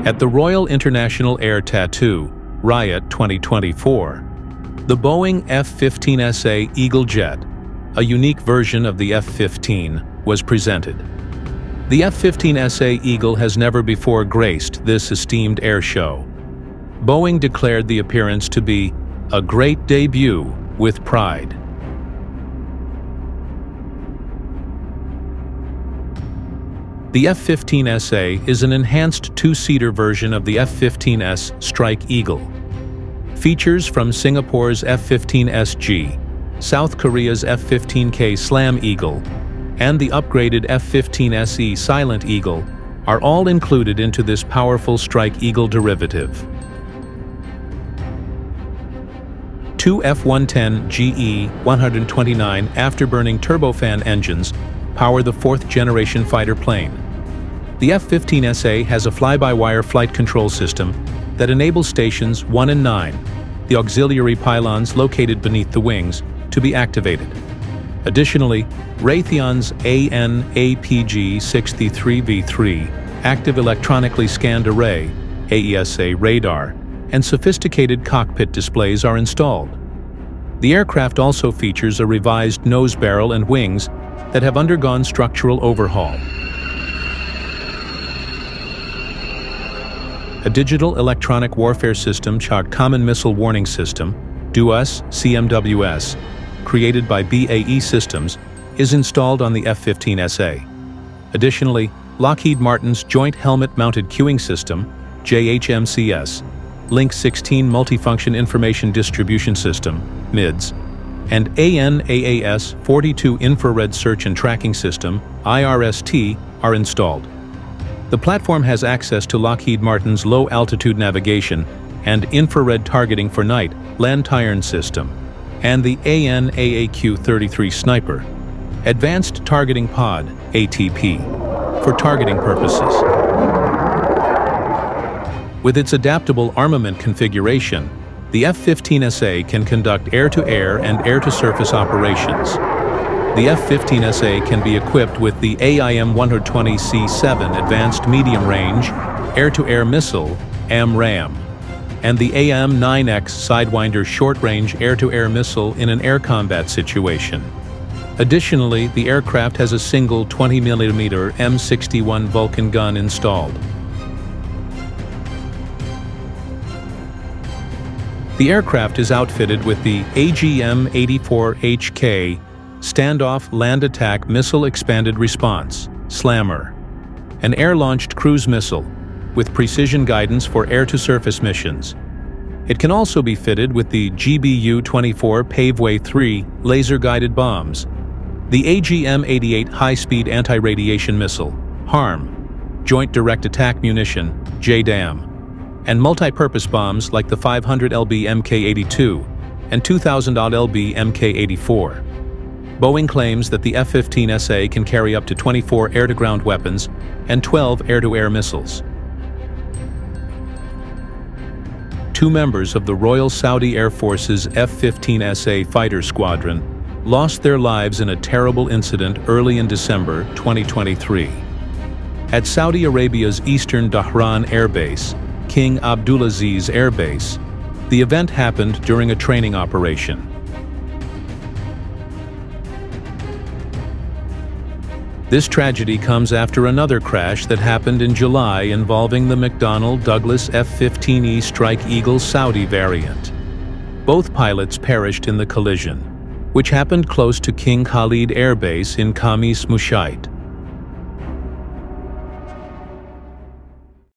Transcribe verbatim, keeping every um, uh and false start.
At the Royal International Air Tattoo, Riot twenty twenty-four, the Boeing F fifteen S A Eagle jet, a unique version of the F fifteen, was presented. The F fifteen S A Eagle has never before graced this esteemed air show. Boeing declared the appearance to be a great debut with pride. The F fifteen S A is an enhanced two-seater version of the F fifteen S Strike Eagle. Features from Singapore's F fifteen S G, South Korea's F fifteen K Slam Eagle, and the upgraded F fifteen S E Silent Eagle are all included into this powerful Strike Eagle derivative. Two F one ten G E one twenty-nine afterburning turbofan engines power the fourth-generation fighter plane. The F fifteen S A has a fly-by-wire flight control system that enables stations one and nine, the auxiliary pylons located beneath the wings, to be activated. Additionally, Raytheon's A N A P G sixty-three V three active electronically scanned array, A E S A radar, and sophisticated cockpit displays are installed. The aircraft also features a revised nose barrel and wings that have undergone structural overhaul. A digital electronic warfare system called Common Missile Warning System, D U S C M W S, created by B A E Systems, is installed on the F fifteen S A. Additionally, Lockheed Martin's Joint Helmet-Mounted Queuing System, J H M C S, Link sixteen Multifunction Information Distribution System, M I D S, and A N A A S forty-two Infrared Search and Tracking System, I R S T, are installed. The platform has access to Lockheed Martin's low-altitude navigation and infrared targeting for night Lantern system, and the A N A A Q thirty-three Sniper, Advanced Targeting Pod, A T P, for targeting purposes. With its adaptable armament configuration, the F fifteen S A can conduct air-to-air and air-to-surface operations. The F fifteen S A can be equipped with the A I M one twenty C seven Advanced Medium Range Air-to-Air Missile, AMRAAM, and the A M nine X Sidewinder Short-Range Air-to-Air Missile in an air combat situation. Additionally, the aircraft has a single twenty millimeter M sixty-one Vulcan gun installed. The aircraft is outfitted with the A G M eighty-four H K Standoff Land Attack Missile Expanded Response, SLAMR, an air-launched cruise missile with precision guidance for air-to-surface missions. It can also be fitted with the G B U twenty-four Paveway three laser-guided bombs, the A G M eighty-eight High-Speed Anti-Radiation Missile, HARM, Joint Direct Attack Munition, J DAM, and multi-purpose bombs like the five hundred L B M K eighty-two and two thousand L B M K eighty-four. Boeing claims that the F fifteen S A can carry up to twenty-four air-to-ground weapons and twelve air-to-air missiles. Two members of the Royal Saudi Air Force's F fifteen S A fighter squadron lost their lives in a terrible incident early in December twenty twenty-three. At Saudi Arabia's eastern Dhahran Air Base, King Abdulaziz Air Base, the event happened during a training operation. This tragedy comes after another crash that happened in July involving the McDonnell Douglas F fifteen E Strike Eagle Saudi variant. Both pilots perished in the collision, which happened close to King Khalid Air Base in Khamis Mushait.